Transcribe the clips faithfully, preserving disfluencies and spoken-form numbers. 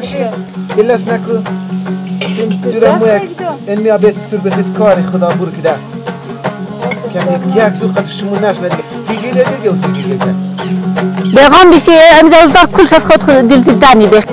خربشی بلس نکو تورم یک این می آبیت تور بخیز کاری خدا بور کده کم یک دو قطرشمون نشنه دیگه دیگه دیگه دیگه اوزی دیگه دیگه بیغام بشه امزا اوزدار کلش از خود دل زدنی بخ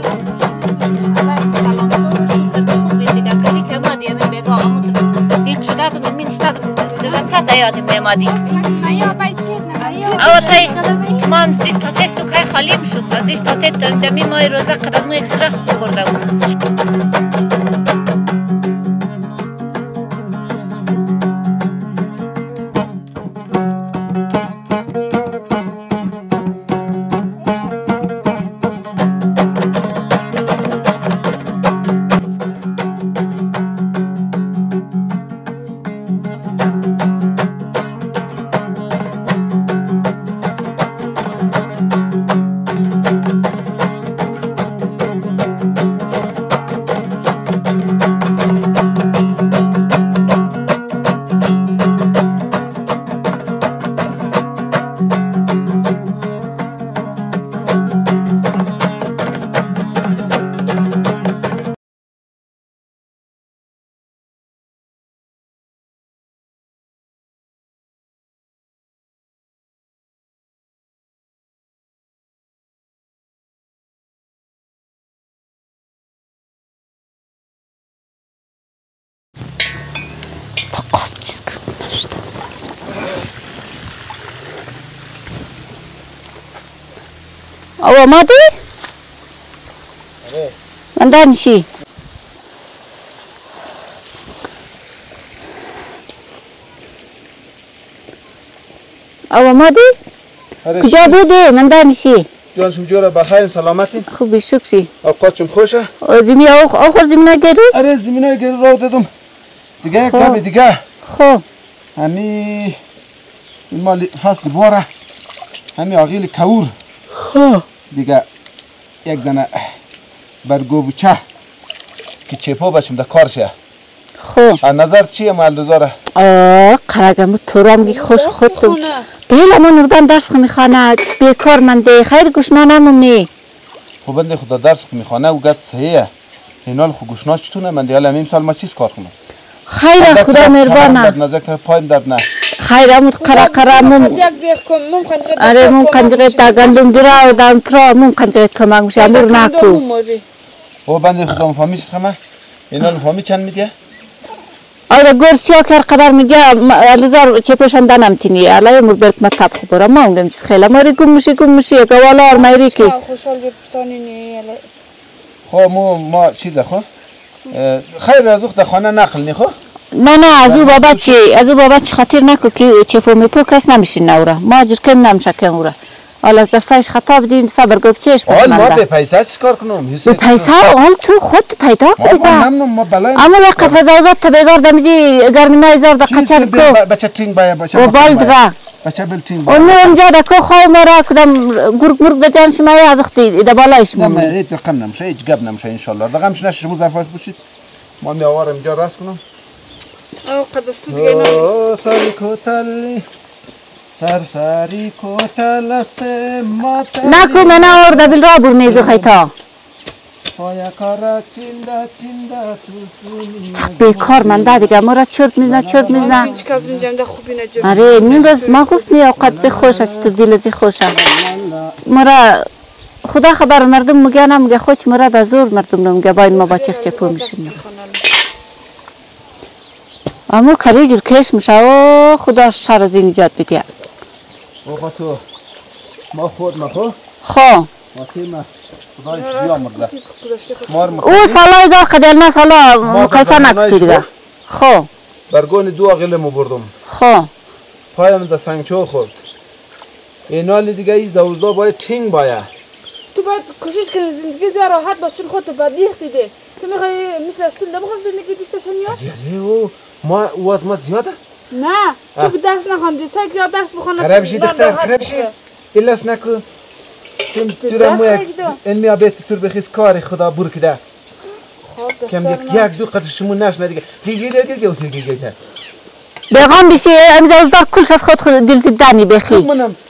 اوتای مام دیست تا تست تو که خالی میشم از دیست تا تست دمی مای روزه قدر مو اکسترا خورده بود او مادی؟ آره من دانشی او مادی؟ آره کجا بودی؟ من دانشی جانشم جورا بخیر سلامتی خوبی شکری اوقاتشم خوشه زمین آخر زمین گرو؟ آره زمین گرو رو دادم دیگه یک گابی دیگه خب همی این مال فصل باره همی آقیل کور خب دیگه یک دانه برگو بچه که چپو بشم در کارشه خب نظر چیه مال رزاره؟ آه قرگم تو را میگی خوش خودتون بیل اما نوربان درس خو میخواند بیکار منده خیر گوشنا نمومی خب بنده خدا درس خو میخوانه و گفت صحیحه اینال خو گوشنا چطونه من دیگه همین سال ما چیز کار کنم خیر خدا مهربانه نظر که پایم درد نه خیر امود قرا قرا مم آره مم قنجره تا گندم درا و دام ترا مم قنجره کمک میشه امور نکو او بنده خدا مفهمیش خمه اینال مفهمی چند میده آره گرسیا کار خبر میگه الزار چه پوشن دانم تینی الان مر برک مطب خبره ما اونم چیز خیلی ماری گم میشه گم میشه گوالا ارمایری کی خوشحال بپسانی نه خب مو ما چیزه خو خیر از وقت خانه نقل نی خو نه نه از او بابا چی از او بابا چی خاطر نکو که چه پو میپو کس نمیشه نورا ما جور کم نمیشه که اورا حال از دستایش خطا بدیم فبر گفت چیش حال ما به پیسه چیز کار کنم به پیسه حال تو خود پیدا کنی اما یک قطره زوزات تا بگار دمیجی گرمی نایزار دا قچر کو بچه تینگ بایا بچه و بالد را بچه بل تینگ بایا اونو اونجا دا کو خواه مرا کدام گرگ مرگ دا جانش مایی از اختی دا بالایش مونی نه ایت رقم نمشه ایت گب نمشه انشالله رقمش نشه شما ظرفاش باشید ما می آوارم اینجا راست کنم او قدستو دیگه نه او سری کوتل سر سری کوتل است ماتل نکو من آورده بیل را بور میزو خیتا پایا کارا چینده چینده تو بیکار من ده دیگه مرا چرت میزنه چرت میزنه هیچ کس میجم ده خوبی نجور آره نیم روز ما گفت می اوقات خوشه چطور دیلتی خوشه مرا خدا خبر مردم میگه نمیگه خوش مرا در زور مردم نمیگه باید ما با چخ چپو میشیم امور کاری جور کش میشه و خدا شر از این ایجاد بیدیم آقا تو ما خود ما خود خو ما خدایش بیامرده او سالای دار قدل نه سالا مقایسه نکتی دیگه خو برگون دو آقیلمو بردم خو پایم در سنگچو خورد اینال دیگه ای زوزدا باید تینگ باید تو باید کوشش کنی زندگی زیاد راحت باش چون خودت باید دیختی ده تو میخوای مثل استول ده بخوام زندگی دیشتشون نیاد زیاده او ما او از ما زیاده نه تو به درس نخواندی سعی که درس بخونه خرابشی دختر خرابشی ایلاس نکو تو را مو یک این می آبیت تور بخیز کاری خدا بور کده کم یک یک دو قطرشمون نشنه دیگه دیگه دیگه دیگه دیگه دیگه بیغام بشه امزا اوزدار کلش از خود دل زدنی بخی منم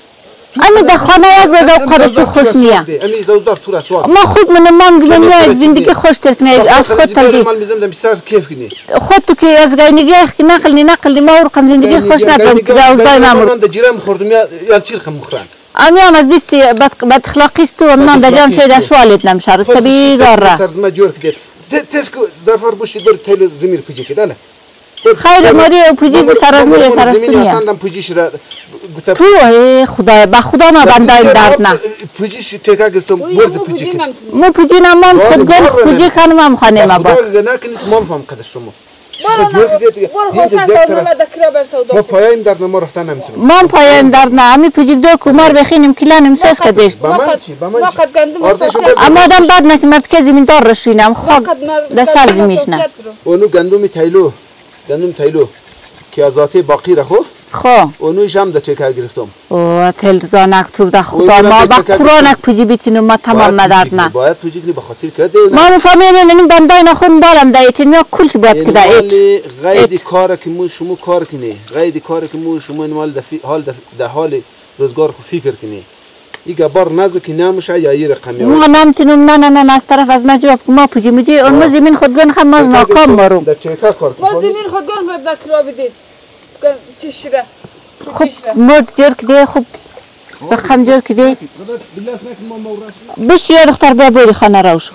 امی در خانه یک روز اوقات تو خوش نیا امی زودار تو را سوال ما خود من ما میگم یک زندگی خوش تر کنی از خود تلگی مال میزم دم سر کیف کنی خود تو که از گای نگاه که نقل نی نقل ما ورقم زندگی خوش ندارم که زوزای مامور من جیرم خوردم یا چیر خم مخران امی هم از دیستی بد اخلاقی است و من در جان شده شوالت نمیشه است طبیعی گاره سر ما جور کدید تسکو ظرفار بوشید بر تیل زمیر پوچی کداله خیر ماری پوچی سر از میه سر از تو نیا اصلا پوچیش را تو ای خدا با خدا ما بندایم درد نه پوچیش تکا گرفتم برد پوچی کد مو پوچی نمام خود گل پوچی کنم هم خانه ما با خدا نه کنید ما فهم قدر شما جور کدید این زیادتر ما پایم درد ما رفتن نمیتونم ما پایم درد نه امی پوچی دو کمر بخینیم کلان امساس کدیش با من چی با من اما آدم بعد نکمرد که زمین دار رشینم خاک دسال زمیش نه اونو گندم تایلو گندم تایلو که ازاته باقی را خو خو اونویش هم در چکر گرفتم او تلزانک تور در خدا ما با قرآنک پوچی بیتینم ما تمام مدرد نه باید پوچی کنی بخاطر کده ما مفهمین این بندای نخون بالم دایت این کلش باید کده ایت غیدی کار که مو شما کار کنی غیدی کار که مو شما مال حال در حال روزگار خو فکر کنی ایگه بار نزد که نمیشه یا یه رقمی ما نمیتونم نه نه نه از طرف از نجواب ما پوچی میجی اون ما زمین خودگان خم ما ناکام مارم در چکر کار ما زمین خودگان خود در کرا بدید چشره خب مرد جور کده خوب بخم جور کده بش یه دختر بیا بری خانه روشو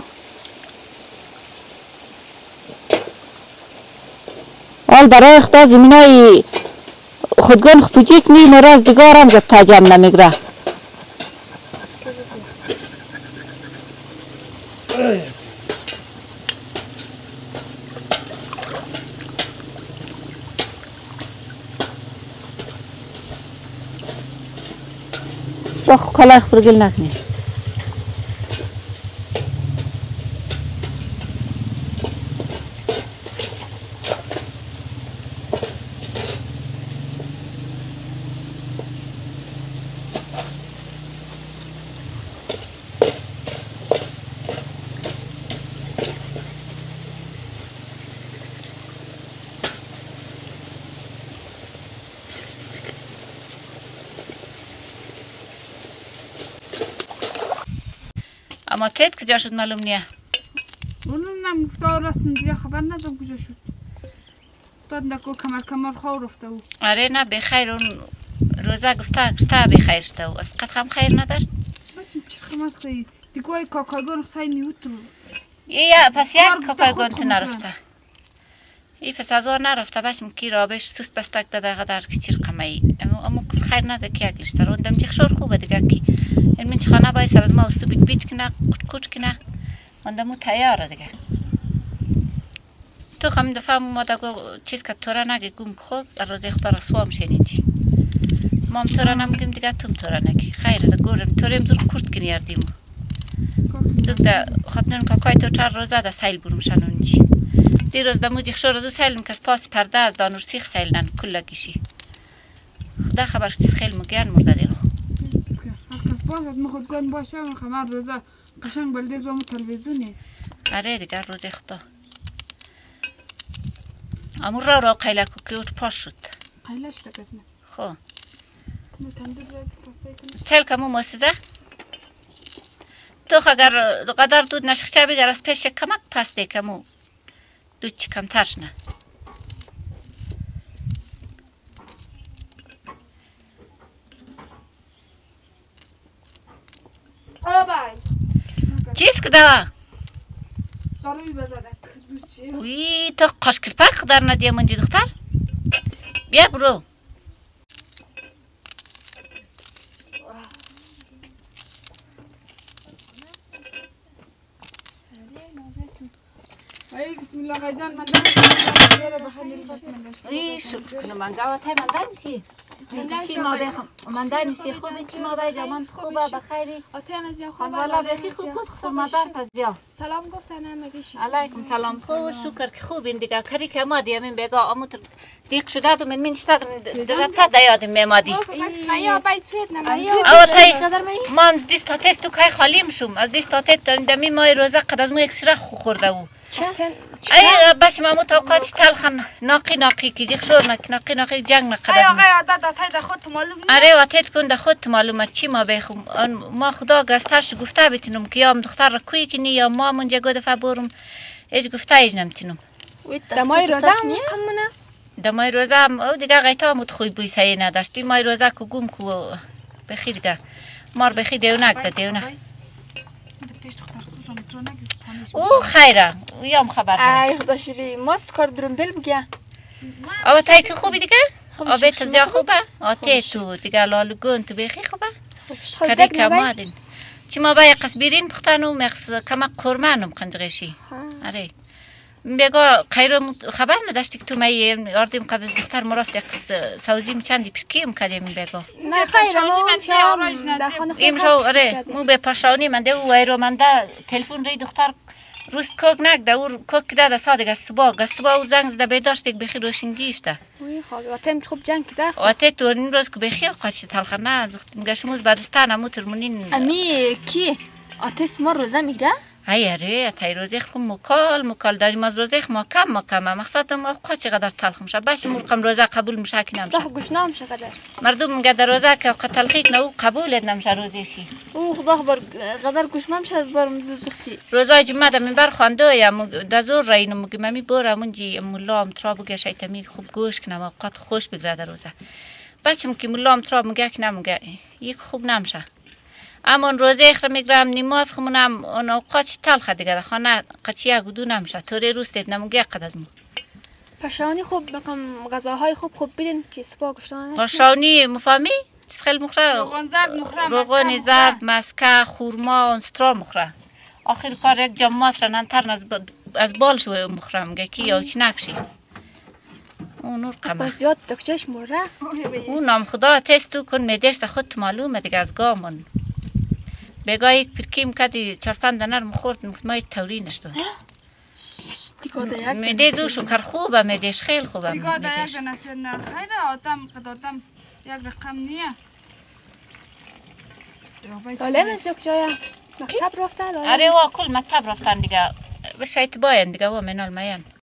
حال برای اختا زمینای خودگان خپوچی کنی مراز دیگارم جب تاجم نمیگره بخ کلاه خبرگل نکنی اما تیت کجا شد معلوم نیه اونم نمیفته راست دیگه خبر ندارم کجا شد داد نکو کمر کمر خور رفته او آره نه بخیر اون روزه گفته گفته بخیر شده و از قد هم خیر نداشت بچم چرخم است دیگه ای کاکایگان خسای نیوتر یا پس یک کاکایگان تو نرفته ای پس از آن نرفته بچم کی رابش سوست بستک داده قدر که چرخم ای اما قص خیر نده که اگلیشتر اون دم جخشار خوبه دیگه کی این من خانه باید سر از ما استو بیت بیت کنه کچ کچ کنه من دمو تیاره دیگه تو خم دفعه ما دگو چیز که تو را نگی گم خوب در روز اختار سوام شنین چی مام تو را نمگیم دیگه توم تو را نگی خیره ده گورم تو ریم زور کرد کنی اردیمو دوک ده خاطنون کاکای تو چار روزه ده سیل برم شنون چی دی روز دمو جخشو روزو سیلم که پاس پرده از دانور سیخ سیلنن کلا کشی خدا خبر چیز خیلی مگیان مرده دیل خو کس باید ما خودگان باشه و خمر روزه قشنگ بلده زوام تلویزیونی آره دیگر روز خدا امور را را قیله که اوت پاش شد قیله شده کسنه خو تل کمو موسیزه تو اگر قدر دود نشخچه بگر از پیش کمک پس دی کمو دود چی کمترش نه چیز که دوا؟ وی تو قشکل پاک قدر ندیه منجی دختر؟ بیا برو ای بسم الله غیدان من دارم ای شکر کنم من گوه تای من دای میشی چی ما بخم من دای میشی خوبی چی ما بای من خوبه بخیری آتیم از یا خوب خانوالا بخی خوب بود خسر مادر تزیا سلام گفتنم مگیش علیکم سلام خوب شکر که خوبین دیگه کاری که ما دیمین بگا اموت دیق شده دو من من شده درتا دیادم میمادی مایا بای تویت نمایا او تای من از دیست تست تو که خالیم شم از دیست تست دمی مای روزه قد از مو یک سره خورده او چه؟ ای بس ما متوقعش تلخن ناقی ناقی کی دیخ شور نک ناقی ناقی جنگ نقدر آیا آیا دادا تای خود معلوم نیست آره واتت کن خود معلومه چی ما بخوم ما خدا گسترش گفته بتونم که یا دختر را کوی کنی یا ما منجا گو دفعه برم ایج گفته ایج نمیتونم دمای روزه همونه دمای روزه هم او دیگه غیتا مت خوی بوی سایه نداشتی مای روزه کو گم کو بخی دیگه مار بخی دیو نک دیو نه او خیره یام خبر ای خدا شیری ما سکار درم بل بگه آوا تای تو خوبی دیگه آبه تو جا خوبه آتی تو دیگه لالگون تو بخی خوبه کاری کمادین چی ما باید قص بیرین پختنو مخص کما قرمانم قندقشی آره بگو خیرو خبر نداشتی که تو می آردیم قبل دختر مرافت قص سوزیم چندی پشکیم کردیم بگو نه خیر ما شام دخان خود امشو آره مو به پاشانی من ده وایرو من ده تلفن ری دختر روز کوک نک ده اور کوک ده ده ساده گسبا گسبا او زنگ زده بیداشت که بخیر روشنگیش ده وی خواهد واتم خوب جنگ ده واته تو این روز که بخیر قاچ تلخ نه گشموز بعدستان امو ترمونین امی کی آتیس ما روزه میگیره ای اره تای روزی خم مکال مکال داریم از روزی خم کم مکم مقصدم اوقات چقدر تلخ میشه باشه مرقم روزه قبول میشه کی نمیشه ده گوشنام میشه قدر مردم میگه در روزه که اوقات تلخی نه او قبول نمیشه روزیشی او خدا خبر قدر گوشنام میشه از بارم زوزختی روزای جمعه دم بر خوانده یا دزور راینو میگه ممی برم اونجی مولام تراب گه شیطانی خوب گوش کنم اوقات خوش بگیره در روزه بچم که مولام تراب میگه که نمیگه یک خوب نمیشه اما روزه اخر میگرم نماز خمونم اون اوقات تلخ دیگه خانه قچیا گدو نمیشه طوری روز دید نموگه قد از مو پاشانی خوب برکم غذاهای خوب خوب بدین که سپا گوشتان پاشانی مفهمی خیلی مخره روغن زرد مخرم روغن زرد مسکه خورما استرا مخره آخر کار یک جمعات را ننتر از از بال شو مخره میگه کی یا چی نکشی اون نور قمه زیاد دکترش موره اون نام خدا تستو کن میدهش خود معلومه دیگه از گامون بگاه یک پرکیم کدی چهار پنج دانه رو مخورد مای توری نشد میده دو شکر خوبه میدهش خیلی خوبه دیگه دا یک دانه سر خیره آدم قدادم یک رقم نیه لالم از یک جایا مکتب رفته لالم آره وا کل مکتب رفتن دیگه بشه اتباین دیگه وا منال میان